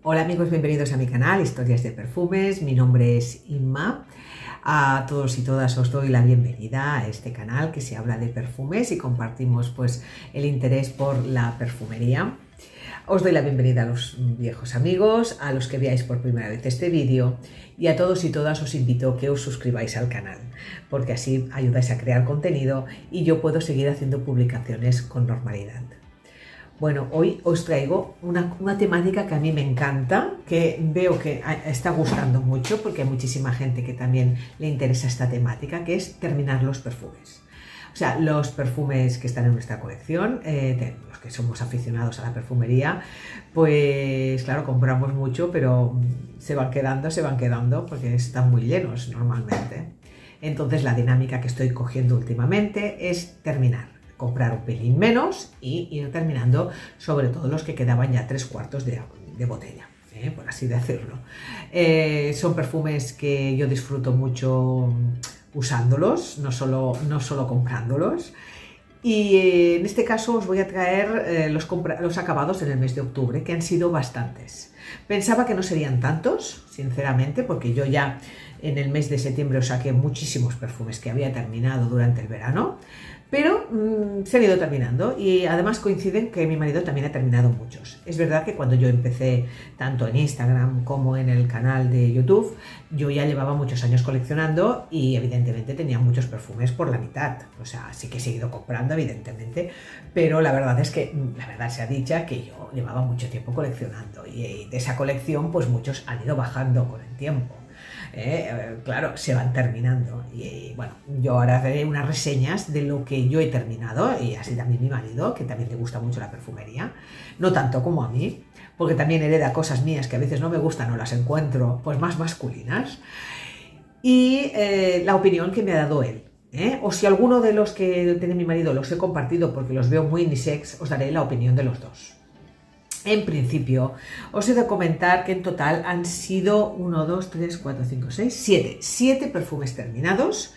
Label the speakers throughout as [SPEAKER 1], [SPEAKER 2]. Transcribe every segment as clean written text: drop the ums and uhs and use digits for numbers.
[SPEAKER 1] Hola amigos, bienvenidos a mi canal Historias de Perfumes. Mi nombre es Inma. A todos y todas os doy la bienvenida a este canal que se habla de perfumes y compartimos pues el interés por la perfumería. Os doy la bienvenida a los viejos amigos, a los que veáis por primera vez este vídeo y a todos y todas os invito a que os suscribáis al canal porque así ayudáis a crear contenido y yo puedo seguir haciendo publicaciones con normalidad. Bueno, hoy os traigo una temática que a mí me encanta, que veo que está gustando mucho porque hay muchísima gente que también le interesa esta temática, que es terminar los perfumes. O sea, los perfumes que están en nuestra colección, los que somos aficionados a la perfumería, pues claro, compramos mucho, pero se van quedando porque están muy llenos normalmente. Entonces la dinámica que estoy cogiendo últimamente es comprar un pelín menos y ir terminando sobre todo los que quedaban ya 3/4 de botella, por así decirlo. Son perfumes que yo disfruto mucho usándolos, no solo comprándolos. Y en este caso os voy a traer los acabados en el mes de octubre, que han sido bastantes. Pensaba que no serían tantos, sinceramente, porque yo ya en el mes de septiembre os saqué muchísimos perfumes que había terminado durante el verano, pero se han ido terminando y además coinciden que mi marido también ha terminado muchos. Es verdad que cuando yo empecé tanto en Instagram como en el canal de YouTube, yo ya llevaba muchos años coleccionando y evidentemente tenía muchos perfumes por la mitad. O sea, sí que he seguido comprando evidentemente, pero la verdad es que, la verdad sea dicha, que yo llevaba mucho tiempo coleccionando y de esa colección pues muchos han ido bajando con el tiempo. Claro, se van terminando y bueno, yo ahora haré unas reseñas de lo que yo he terminado y así también mi marido, que también le gusta mucho la perfumería, no tanto como a mí, porque también hereda cosas mías que a veces no me gustan o las encuentro pues más masculinas, y la opinión que me ha dado él. O si alguno de los que tiene mi marido los he compartido porque los veo muy unisex, os daré la opinión de los dos. En principio, os he de comentar que en total han sido 1, 2, 3, 4, 5, 6, 7 perfumes terminados.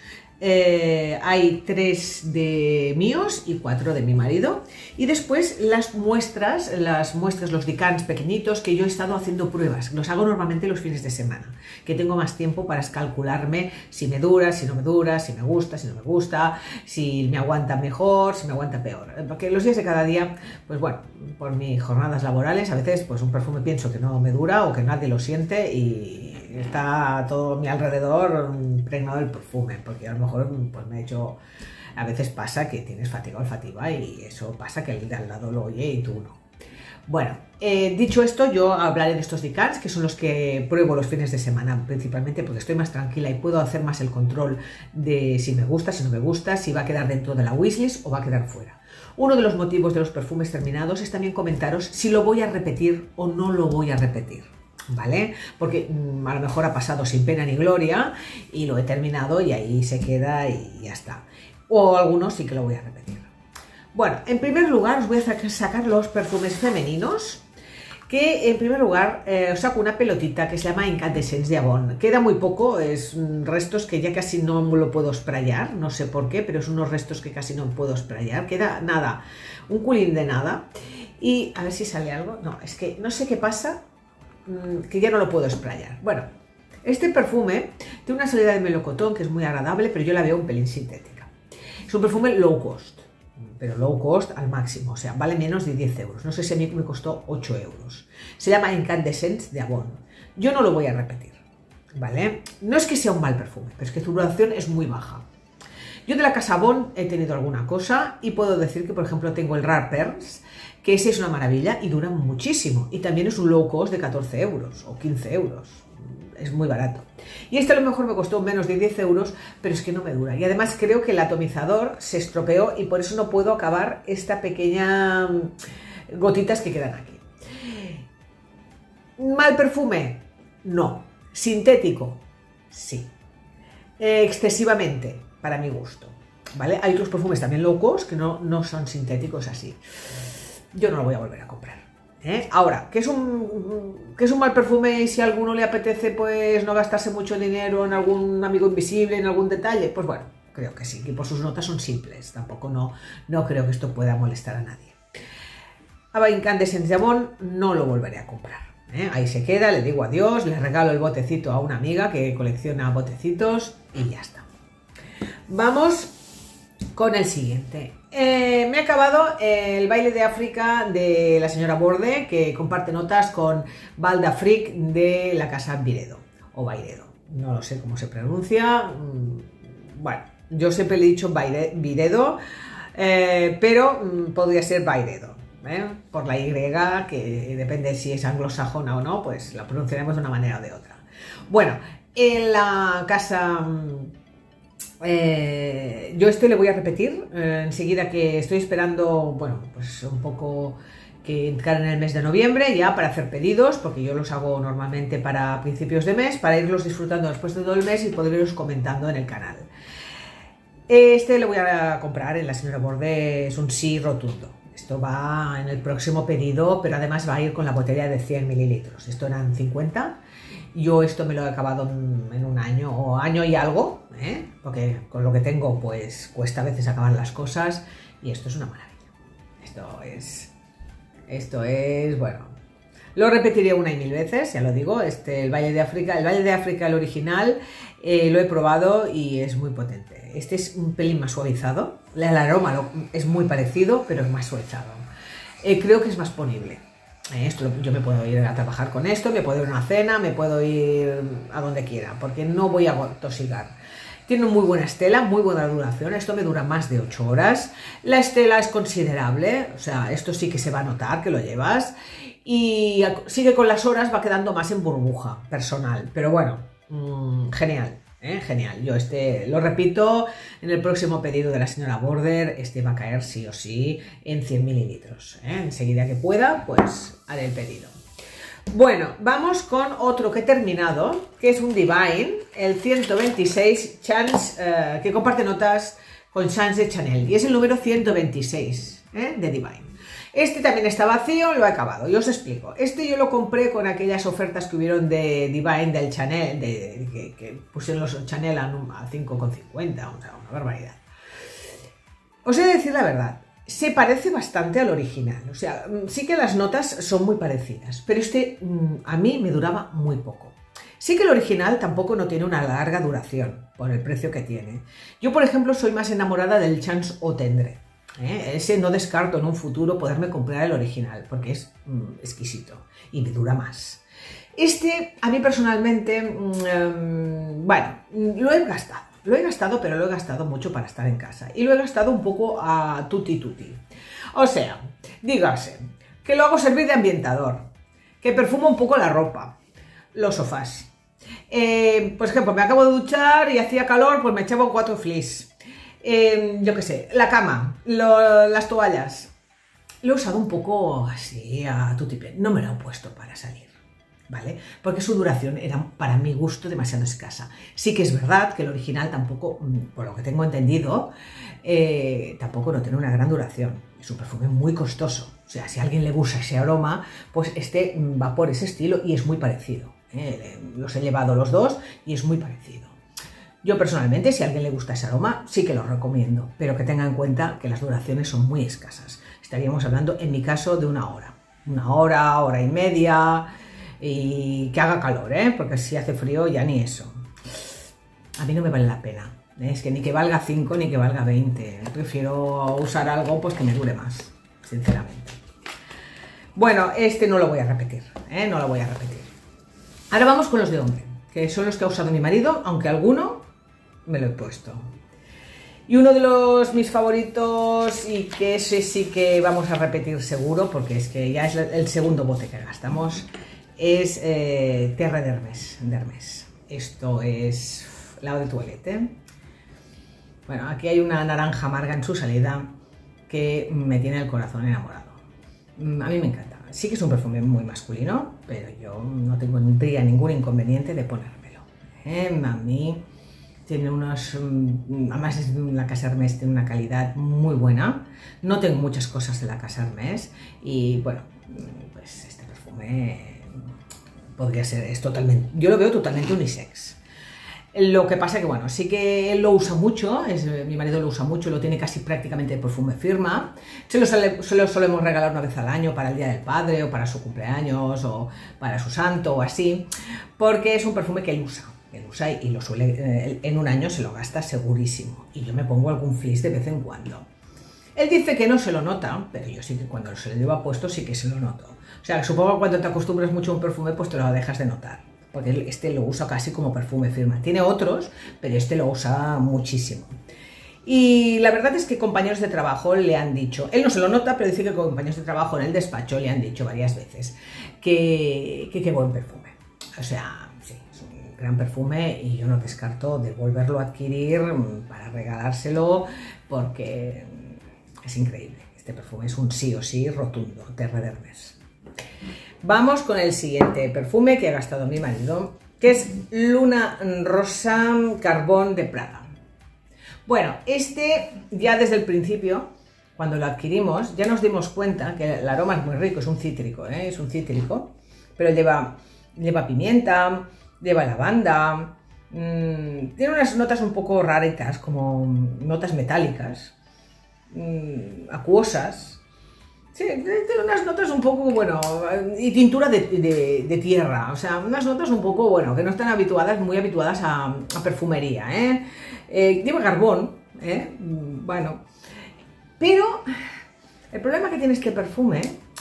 [SPEAKER 1] Hay 3 de míos y 4 de mi marido. Y después las muestras, los decants pequeñitos que yo he estado haciendo pruebas. Los hago normalmente los fines de semana, que tengo más tiempo para calcularme si me dura, si no me dura, si me gusta, si no me gusta, si me aguanta mejor, si me aguanta peor. Porque los días de cada día, pues bueno, por mis jornadas laborales, a veces pues un perfume pienso que no me dura o que nadie lo siente y está todo a mi alrededor impregnado del perfume, porque a lo mejor pues me he hecho, a veces pasa que tienes fatiga olfativa y eso pasa que el de al lado lo oye y tú no. Bueno, dicho esto, yo hablaré de estos decants, que son los que pruebo los fines de semana principalmente porque estoy más tranquila y puedo hacer más el control de si me gusta, si no me gusta, si va a quedar dentro de la wishlist o va a quedar fuera. Uno de los motivos de los perfumes terminados es también comentaros si lo voy a repetir o no lo voy a repetir, ¿vale? Porque a lo mejor ha pasado sin pena ni gloria y lo he terminado y ahí se queda y ya está. O algunos sí que lo voy a repetir. Bueno, en primer lugar os voy a sacar los perfumes femeninos, que en primer lugar os saco una pelotita que se llama Incandescence de Avon. Queda muy poco, es restos que ya casi no lo puedo sprayar, no sé por qué, pero es unos restos que casi no puedo sprayar. Queda nada, un culín de nada. Y a ver si sale algo. No, es que no sé qué pasa, que ya no lo puedo sprayar. Bueno, este perfume tiene una salida de melocotón que es muy agradable, pero yo la veo un pelín sintética. Es un perfume low cost, pero low cost al máximo, o sea, vale menos de 10 euros. No sé si a mí me costó 8 euros. Se llama Incandescence de Avon. Yo no lo voy a repetir, ¿vale? No es que sea un mal perfume, pero es que su duración es muy baja. Yo de la casa Avon he tenido alguna cosa y puedo decir que, por ejemplo, tengo el Rare Pearls, que ese es una maravilla y dura muchísimo. Y también es un low cost de 14 euros o 15 euros. Es muy barato. Y este a lo mejor me costó menos de 10 euros, pero es que no me dura. Y además creo que el atomizador se estropeó y por eso no puedo acabar esta pequeña gotitas que quedan aquí. ¿Mal perfume? No. ¿Sintético? Sí. Excesivamente, para mi gusto, ¿vale? Hay otros perfumes también low cost que no son sintéticos así. Yo no lo voy a volver a comprar. Ahora, ¿qué es un mal perfume y si a alguno le apetece pues no gastarse mucho dinero en algún amigo invisible, en algún detalle? Pues bueno, creo que sí, que por sus notas son simples. Tampoco no creo que esto pueda molestar a nadie. A Incandescence de Avon no lo volveré a comprar. Ahí se queda, le digo adiós, le regalo el botecito a una amiga que colecciona botecitos y ya está. Vamos con el siguiente. Me he acabado el baile de África de la señora Borde, que comparte notas con Baldafric de la casa Viredo, o Bairedo, no lo sé cómo se pronuncia. Bueno, yo siempre le he dicho Viredo, pero podría ser Bairedo, por la Y, que depende si es anglosajona o no, pues la pronunciaremos de una manera o de otra. Bueno, en la casa... yo este le voy a repetir enseguida, que estoy esperando, bueno, pues un poco que entrar en el mes de noviembre ya para hacer pedidos, porque yo los hago normalmente para principios de mes, para irlos disfrutando después de todo el mes y poder irlos comentando en el canal. Este le voy a comprar en la señora Borde, es un sí rotundo. Esto va en el próximo pedido, pero además va a ir con la botella de 100 mililitros. Esto eran 50. Yo esto me lo he acabado en un año o año y algo, porque con lo que tengo pues cuesta a veces acabar las cosas, y esto es una maravilla. Esto es, bueno, lo repetiré una y mil veces, ya lo digo. El Valle de África, el original, lo he probado y es muy potente. Este es un pelín más suavizado, el aroma es muy parecido, pero es más suavizado. Creo que es más ponible. Yo me puedo ir a trabajar con esto, me puedo ir a una cena, me puedo ir a donde quiera, porque no voy a tosigar. Tiene muy buena estela, muy buena duración. Esto me dura más de 8 horas. La estela es considerable, o sea, esto sí que se va a notar que lo llevas. Y sigue con las horas, va quedando más en burbuja personal. Pero bueno, genial. Genial. Yo lo repito en el próximo pedido de la señora Border. Este va a caer sí o sí en 100 mililitros. Enseguida que pueda, pues haré el pedido. Bueno, vamos con otro que he terminado, que es un Divine, el 126 Chance, que comparte notas con Chance de Chanel. Y es el número 126 de Divine. Este también está vacío, lo he acabado, y os explico. Este yo lo compré con aquellas ofertas que hubieron de Divine, del Chanel, que pusieron los Chanel a 5,50, o sea, una barbaridad. Os he de decir la verdad, se parece bastante al original, o sea, sí que las notas son muy parecidas, pero este a mí me duraba muy poco. Sí que el original tampoco no tiene una larga duración, por el precio que tiene. Yo, por ejemplo, soy más enamorada del Chance Eau Tendre. Ese no descarto en un futuro poderme comprar el original, porque es exquisito y me dura más. Este, a mí personalmente, bueno, lo he gastado, pero lo he gastado mucho para estar en casa, y lo he gastado un poco a tutti. O sea, dígase, que lo hago servir de ambientador, que perfuma un poco la ropa, los sofás. Por ejemplo, me acabo de duchar y hacía calor, pues me echaba 4 fleece. Yo qué sé, la cama, las toallas. Lo he usado un poco así a tutiplén. No me lo he puesto para salir, ¿vale? Porque su duración era, para mi gusto, demasiado escasa. Sí que es verdad que el original tampoco, por lo que tengo entendido, tampoco no tiene una gran duración. Es un perfume muy costoso. O sea, si a alguien le gusta ese aroma, pues este va por ese estilo y es muy parecido. Los he llevado los dos y es muy parecido. Yo personalmente, si a alguien le gusta ese aroma, sí que lo recomiendo, pero que tenga en cuenta que las duraciones son muy escasas. Estaríamos hablando, en mi caso, de una hora, hora y media, y que haga calor, porque si hace frío ya ni eso. A mí no me vale la pena, es que ni que valga 5 ni que valga 20, prefiero usar algo pues que me dure más, sinceramente. Bueno, este no lo voy a repetir, no lo voy a repetir. Ahora vamos con los de hombre, que son los que ha usado mi marido, aunque alguno me lo he puesto. Y uno de mis favoritos, y que ese sí que vamos a repetir seguro, porque es que ya es el segundo bote que gastamos, es Terre d'Hermès. Esto es la eau de toilette. Bueno, aquí hay una naranja amarga en su salida que me tiene el corazón enamorado. A mí me encanta. Sí que es un perfume muy masculino, pero yo no tendría ningún inconveniente de ponérmelo. A mí tiene además es la Casa Hermès, tiene una calidad muy buena. No tengo muchas cosas de la Casa Hermès y bueno, pues este perfume podría ser, yo lo veo totalmente unisex. Lo que pasa que, bueno, sí que él lo usa mucho, mi marido lo usa mucho, lo tiene casi prácticamente de perfume firma. Se lo solemos regalar una vez al año para el Día del Padre o para su cumpleaños o para su santo o así, porque es un perfume que él usa y lo suele, en un año se lo gasta segurísimo. Y yo me pongo algún flis de vez en cuando. Él dice que no se lo nota, pero yo sí que cuando se lo lleva puesto sí que se lo noto. O sea, supongo que cuando te acostumbras mucho a un perfume, pues te lo dejas de notar. Porque este lo usa casi como perfume firma. Tiene otros, pero este lo usa muchísimo. Y la verdad es que compañeros de trabajo le han dicho, él no se lo nota, pero dice que compañeros de trabajo en el despacho le han dicho varias veces que qué buen perfume. O sea, sí, es un gran perfume y yo no descarto de volverlo a adquirir para regalárselo porque es increíble. Este perfume es un sí o sí rotundo, Terre d'Hermès. Vamos con el siguiente perfume que ha gastado mi marido, que es Luna Rosa Carbón de Prada. Bueno, este ya desde el principio, cuando lo adquirimos, ya nos dimos cuenta que el aroma es muy rico, es un cítrico, es un cítrico, pero lleva pimienta, lleva lavanda, tiene unas notas un poco raritas, como notas metálicas, acuosas. Sí, tiene unas notas un poco, bueno, y tintura de tierra, o sea, unas notas un poco, bueno, que no están muy habituadas a perfumería, lleva carbón, bueno, pero el problema que tiene este perfume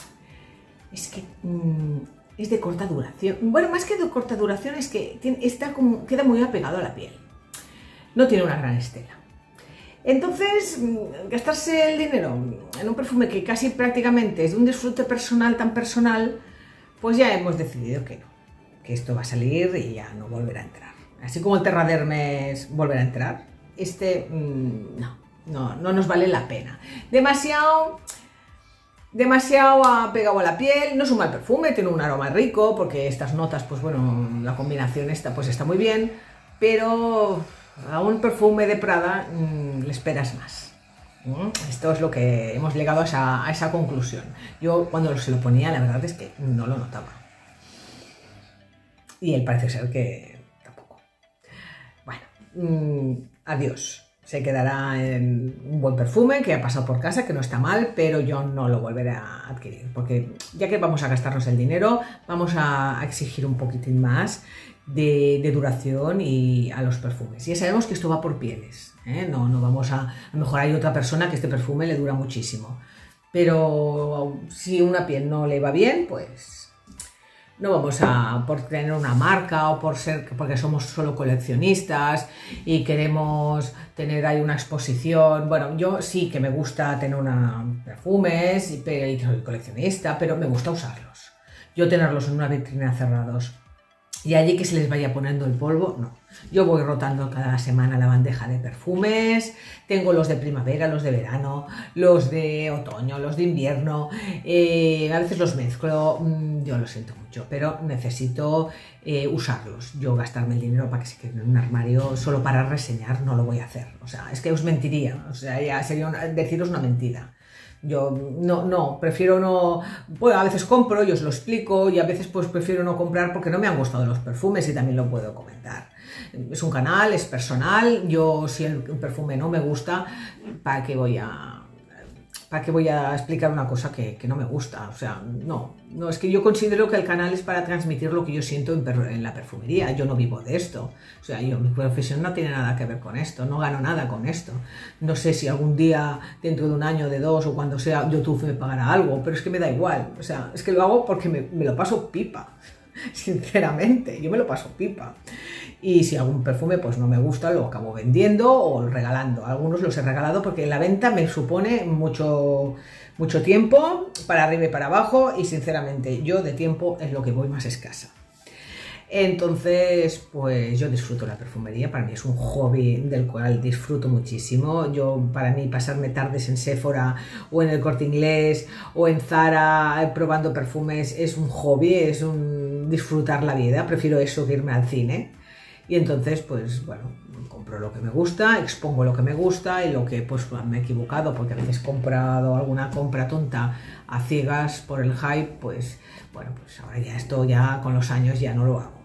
[SPEAKER 1] es que es de corta duración. Bueno, más que de corta duración es que queda muy apegado a la piel, no tiene una gran estela. Entonces, gastarse el dinero en un perfume que casi prácticamente es de un disfrute personal tan personal, pues ya hemos decidido que no, que esto va a salir y ya no volverá a entrar. Así como el Terre d'Hermès volverá a entrar, este no nos vale la pena. Demasiado apegado a la piel, no es un mal perfume, tiene un aroma rico, porque estas notas, pues bueno, la combinación esta pues está muy bien, pero a un perfume de Prada le esperas más. Esto es lo que hemos llegado a esa conclusión. Yo cuando se lo ponía, la verdad es que no lo notaba. Y él parece ser que tampoco. Bueno, adiós. Se quedará en un buen perfume que ha pasado por casa, que no está mal, pero yo no lo volveré a adquirir. Porque ya que vamos a gastarnos el dinero, vamos a exigir un poquitín más de duración y a los perfumes. Ya sabemos que esto va por pieles, no vamos a lo mejor hay otra persona que este perfume le dura muchísimo, pero si una piel no le va bien, pues no vamos por tener una marca o porque somos solo coleccionistas y queremos tener ahí una exposición. Bueno, yo sí que me gusta tener perfumes y soy coleccionista, pero me gusta usarlos. Yo tenerlos en una vitrina cerrados y allí que se les vaya poniendo el polvo, no. Yo voy rotando cada semana la bandeja de perfumes, tengo los de primavera, los de verano, los de otoño, los de invierno, a veces los mezclo, yo lo siento mucho, pero necesito usarlos. Yo gastarme el dinero para que se queden en un armario solo para reseñar no lo voy a hacer. O sea, es que os mentiría, o sea, ya sería deciros una mentira. Yo prefiero no, bueno, a veces compro y os lo explico y a veces pues prefiero no comprar porque no me han gustado los perfumes y también lo puedo comentar. Es un canal, es personal, yo si el perfume no me gusta, ¿para qué voy a explicar una cosa que no me gusta? O sea, no, es que yo considero que el canal es para transmitir lo que yo siento en la perfumería. Yo no vivo de esto, o sea, mi profesión no tiene nada que ver con esto, no gano nada con esto. No sé si algún día, dentro de un año, de dos, o cuando sea, YouTube me pagará algo, pero es que me da igual. O sea, es que lo hago porque me lo paso pipa, sinceramente, yo me lo paso pipa. Y si algún perfume pues no me gusta, lo acabo vendiendo o regalando. Algunos los he regalado porque la venta me supone mucho tiempo para arriba y para abajo y sinceramente yo de tiempo es lo que voy más escasa. Entonces pues yo disfruto la perfumería, para mí es un hobby del cual disfruto muchísimo. Para mí pasarme tardes en Sephora o en el Corte Inglés o en Zara probando perfumes es un hobby, es un disfrutar la vida. Prefiero eso que irme al cine. Y entonces, pues bueno, compro lo que me gusta, expongo lo que me gusta y lo que pues me he equivocado, porque a veces he comprado alguna compra tonta a ciegas por el hype, pues bueno, pues ahora ya esto ya con los años ya no lo hago.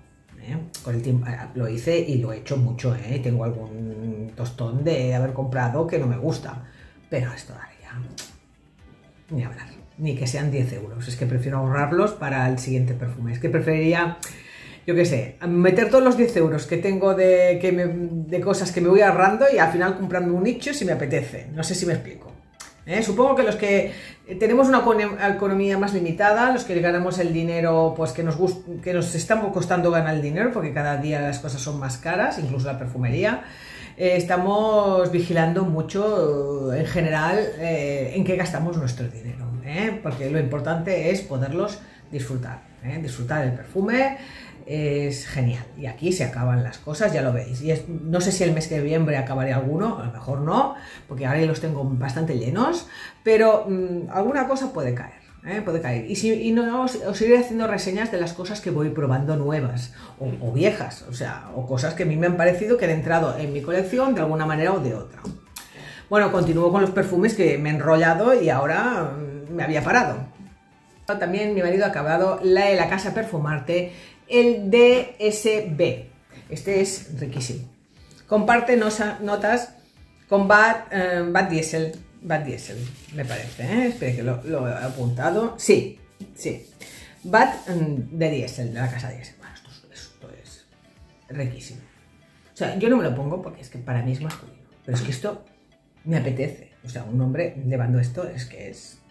[SPEAKER 1] Con el tiempo lo hice y lo he hecho mucho, tengo algún tostón de haber comprado que no me gusta, pero esto ya ni hablar, ni que sean 10 euros, es que prefiero ahorrarlos para el siguiente perfume, es que preferiría, yo qué sé, meter todos los 10 euros que tengo de cosas que me voy ahorrando y al final comprarme un nicho si me apetece, no sé si me explico. Supongo que los que tenemos una economía más limitada, los que ganamos el dinero, pues que nos está costando ganar el dinero, porque cada día las cosas son más caras, incluso la perfumería, estamos vigilando mucho en general en qué gastamos nuestro dinero, porque lo importante es poderlos disfrutar, disfrutar el perfume. Es genial, y aquí se acaban las cosas, ya lo veis, y no sé si el mes que viene acabaré alguno, a lo mejor no, porque ahora ya los tengo bastante llenos, pero alguna cosa puede caer, puede caer, y no os iré haciendo reseñas de las cosas que voy probando nuevas, o viejas, o cosas que a mí me han parecido que han entrado en mi colección de alguna manera o de otra. Bueno, continúo con los perfumes que me he enrollado y ahora me había parado. También mi marido ha acabado la Casa Perfumarte, el DSB. Este es riquísimo. Comparte notas con Bad Diesel, me parece. Espera que lo he apuntado. Sí. Bad de Diesel, de la Casa Diesel. Bueno, esto es riquísimo. O sea, yo no me lo pongo porque es que para mí es masculino. Pero es que esto me apetece. O sea, un hombre llevando esto es que es...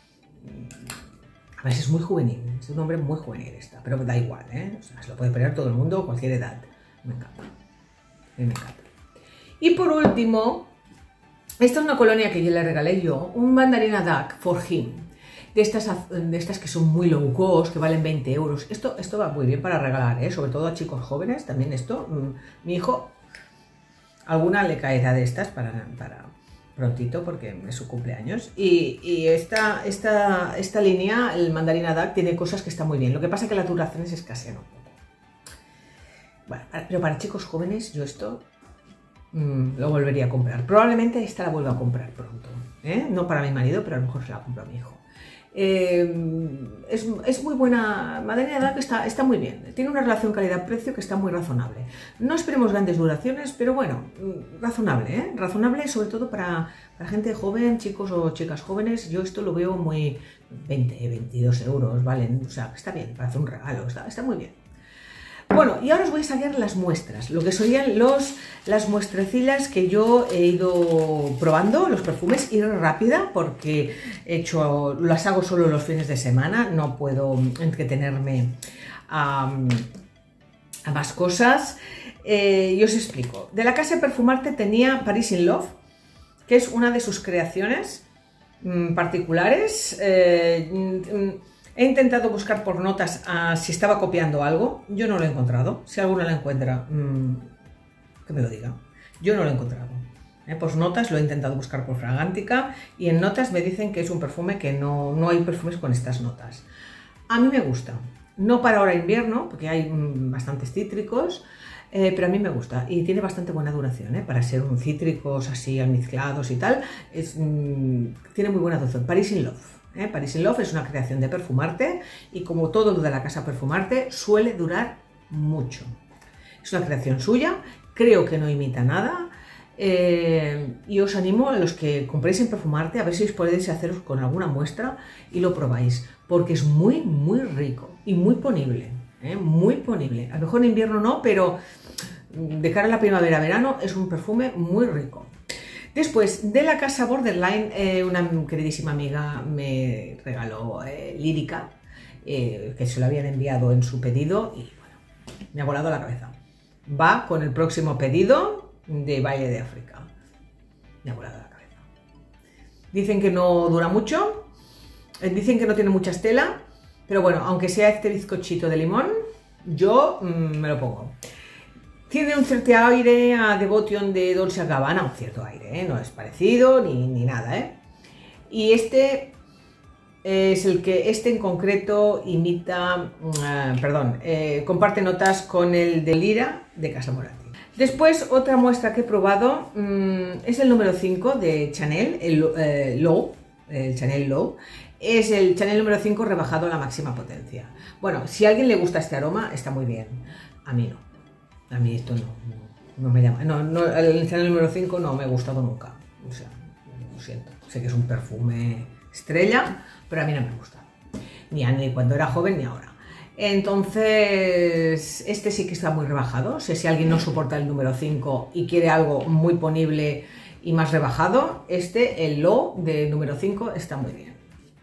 [SPEAKER 1] A veces es muy juvenil, es un hombre muy juvenil pero da igual, o sea, se lo puede poner todo el mundo, cualquier edad. Me encanta, me encanta. Y por último, esta es una colonia que yo le regalé yo, un Mandarina Duck for him, de estas que son muy low cost, que valen 20 euros. Esto va muy bien para regalar, sobre todo a chicos jóvenes, también esto. Mi hijo, alguna le caerá de estas para prontito porque es su cumpleaños, y esta línea, el Mandarina Duck, tiene cosas que están muy bien, lo que pasa es que la duración es escasean un poco. Bueno, pero para chicos jóvenes yo esto lo volvería a comprar, probablemente esta la vuelva a comprar pronto, no para mi marido, pero a lo mejor se la compro a mi hijo. Es muy buena, Mandarina Duck está muy bien, tiene una relación calidad-precio que está muy razonable. No esperemos grandes duraciones, pero bueno, razonable, razonable sobre todo para gente joven, chicos o chicas jóvenes. Yo esto lo veo muy 22 euros, valen, o sea, está bien para hacer un regalo, está muy bien. Bueno, y ahora os voy a sacar las muestras, lo que serían las muestrecillas que yo he ido probando, los perfumes, ir rápida porque las hago solo los fines de semana, no puedo entretenerme a más cosas. Y os explico. De la Casa Perfumarte tenía Paris in Love, que es una de sus creaciones particulares. He intentado buscar por notas si estaba copiando algo. Yo no lo he encontrado. Si alguno lo encuentra, que me lo diga. Yo no lo he encontrado. Por notas lo he intentado buscar por Fragrantica y en notas me dicen que es un perfume que no hay perfumes con estas notas. A mí me gusta. No para ahora invierno, porque hay bastantes cítricos, pero a mí me gusta y tiene bastante buena duración, para ser un cítricos así almizclados y tal. Tiene muy buena duración. Paris in Love. Paris in Love es una creación de Perfumarte y como todo lo de la Casa Perfumarte suele durar mucho. Es una creación suya, creo que no imita nada, y os animo a los que compréis en Perfumarte a ver si os podéis haceros con alguna muestra y lo probáis, porque es muy rico y muy ponible, muy ponible. A lo mejor en invierno no, pero de cara a la primavera-verano es un perfume muy rico. Después, de la Casa Borderline, una queridísima amiga me regaló Lírica, que se lo habían enviado en su pedido y bueno, me ha volado la cabeza. Va con el próximo pedido de Valle de África. Me ha volado la cabeza. Dicen que no dura mucho, dicen que no tiene mucha estela, pero bueno, aunque sea este bizcochito de limón, yo me lo pongo. Tiene un cierto aire a Devotion de Dolce & Gabbana, un cierto aire, no es parecido ni nada, Y este es el que, este en concreto imita, comparte notas con el de Lira de Casa Moratti. Después, otra muestra que he probado es el número 5 de Chanel, el Chanel Low. Es el Chanel número 5 rebajado a la máxima potencia. Bueno, si a alguien le gusta este aroma, está muy bien. A mí no. A mí esto no me llama. El Chanel número 5 no me ha gustado nunca. O sea, lo siento. Sé que es un perfume estrella, pero a mí no me gusta. Ni cuando era joven ni ahora. Entonces, este sí que está muy rebajado. O sea, si alguien no soporta el número 5 y quiere algo muy ponible y más rebajado, el Low de número 5 está muy bien.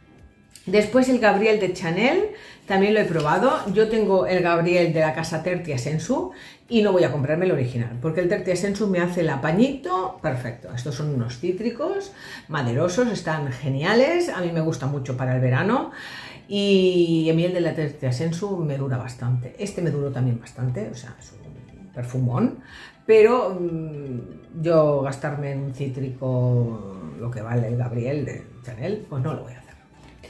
[SPEAKER 1] Después el Gabriel de Chanel, también lo he probado. Yo tengo el Gabriel de la casa Tertia Sensu y no voy a comprarme el original, porque el Tertia Sensu me hace el apañito perfecto. Estos son unos cítricos maderosos, están geniales, a mí me gusta mucho para el verano. Y a mí el de la Tertia Sensu me dura bastante. Este me duró también bastante, o sea, es un perfumón. Pero yo gastarme en un cítrico lo que vale el Gabriel de Chanel, pues no lo voy a hacer.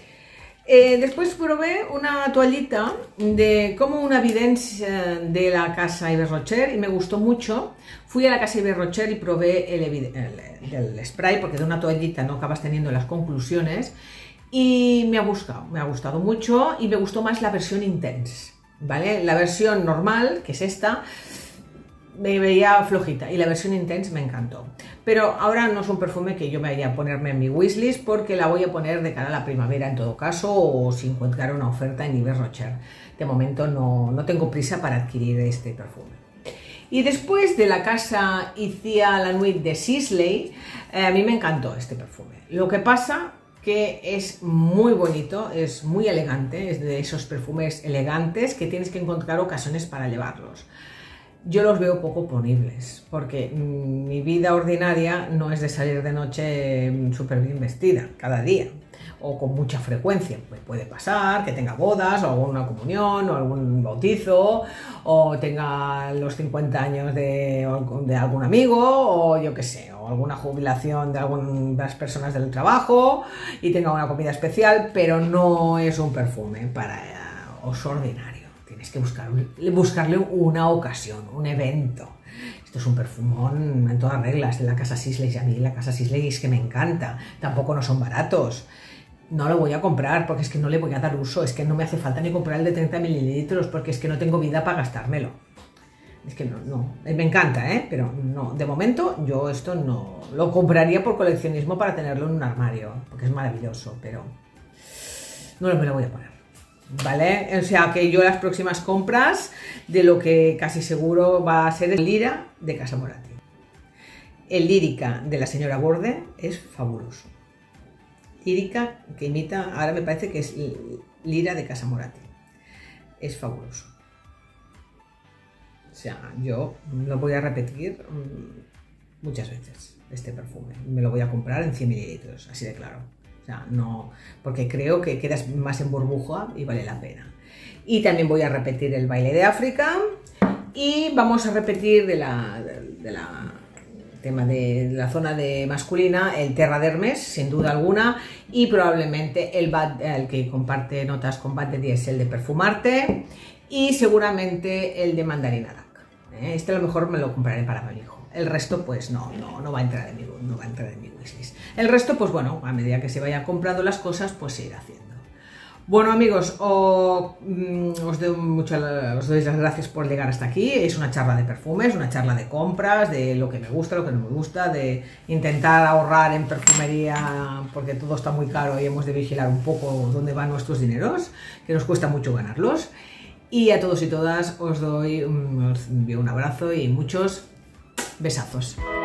[SPEAKER 1] Después probé una toallita como una Vidence de la casa Yves Rocher y me gustó mucho. Fui a la casa Yves Rocher y probé el spray, porque de una toallita no acabas teniendo las conclusiones. Y me ha gustado mucho y me gustó más la versión Intense, ¿vale? La versión normal, que es esta, me veía flojita y la versión Intense me encantó. Pero ahora no es un perfume que yo me vaya a ponerme en mi wishlist, porque la voy a poner de cara a la primavera en todo caso, o si encuentro una oferta en Yves Rocher. De momento no tengo prisa para adquirir este perfume. Y después de la casa Icia La Nuit de Sisley, a mí me encantó este perfume. Lo que pasa que es muy bonito, es muy elegante, es de esos perfumes elegantes que tienes que encontrar ocasiones para llevarlos. Yo los veo poco ponibles, porque mi vida ordinaria no es de salir de noche súper bien vestida cada día, o con mucha frecuencia. Pues puede pasar que tenga bodas, o alguna comunión, o algún bautizo, o tenga los 50 años de algún amigo, o yo qué sé, o alguna jubilación de algunas personas del trabajo, y tenga una comida especial, pero no es un perfume para uso ordinario. Tienes que buscarle una ocasión, un evento. Esto es un perfumón en todas reglas de la casa Sisley, y a mí la casa Sisley es que me encanta. Tampoco no son baratos. No lo voy a comprar porque es que no le voy a dar uso, es que no me hace falta ni comprar el de 30 mililitros porque es que no tengo vida para gastármelo. Es que no, me encanta, pero no, de momento yo esto no lo compraría por coleccionismo para tenerlo en un armario, porque es maravilloso, pero no me lo voy a poner. ¿Vale? O sea que yo las próximas compras de lo que casi seguro va a ser el Lira de Casa Moratti. El Lírica de la señora Borde es fabuloso. Lírica que imita, ahora me parece que es Lira de Casa Moratti. Es fabuloso. O sea, yo lo voy a repetir muchas veces, este perfume. Me lo voy a comprar en 100 mililitros, así de claro. O sea, no, porque creo que quedas más en burbuja y vale la pena. Y también voy a repetir el Baile de África y vamos a repetir de la zona de masculina el Terra d'Hermes, sin duda alguna, y probablemente el que comparte notas con Bad de Diesel de Perfumarte y seguramente el de Mandarina Duck. Este a lo mejor me lo compraré para mi hijo. El resto pues no va a entrar en mi wishlist. El resto pues bueno, a medida que se vayan comprando las cosas pues se irá haciendo. Bueno amigos, os doy las gracias por llegar hasta aquí. Es una charla de perfumes, una charla de compras, de lo que me gusta, lo que no me gusta, de intentar ahorrar en perfumería porque todo está muy caro y hemos de vigilar un poco dónde van nuestros dineros, que nos cuesta mucho ganarlos. Y a todos y todas os envío un abrazo y muchos besazos.